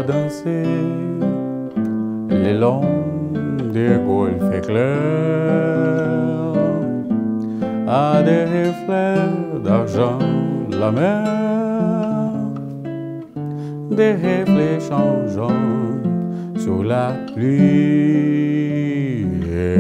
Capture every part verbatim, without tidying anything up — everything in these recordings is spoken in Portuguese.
à danser le long des golfes clairs, à des reflets d'argent la mer, des reflets changeants sur la pluie.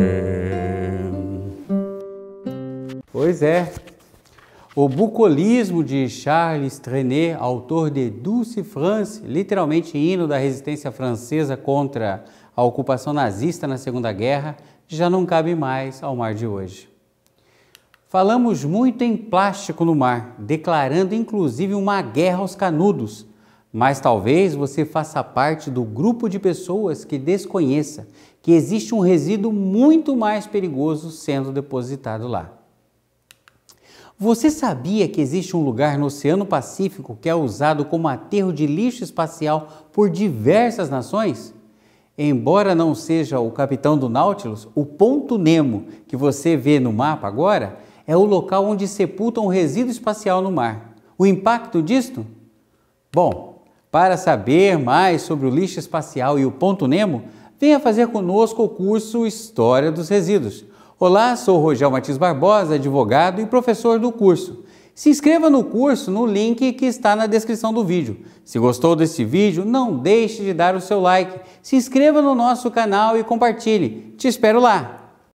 Pois é, o bucolismo de Charles Trenet, autor de Douce France, literalmente hino da resistência francesa contra a ocupação nazista na Segunda Guerra, já não cabe mais ao mar de hoje. Falamos muito em plástico no mar, declarando inclusive uma guerra aos canudos, mas talvez você faça parte do grupo de pessoas que desconheça que existe um resíduo muito mais perigoso sendo depositado lá. Você sabia que existe um lugar no Oceano Pacífico que é usado como aterro de lixo espacial por diversas nações? Embora não seja o capitão do Nautilus, o Ponto Nemo que você vê no mapa agora é o local onde sepultam o resíduo espacial no mar. O impacto disto? Bom, para saber mais sobre o lixo espacial e o Ponto Nemo, venha fazer conosco o curso História dos Resíduos. Olá, sou Rogel Martins Barbosa, advogado e professor do curso. Se inscreva no curso no link que está na descrição do vídeo. Se gostou desse vídeo, não deixe de dar o seu like, se inscreva no nosso canal e compartilhe. Te espero lá!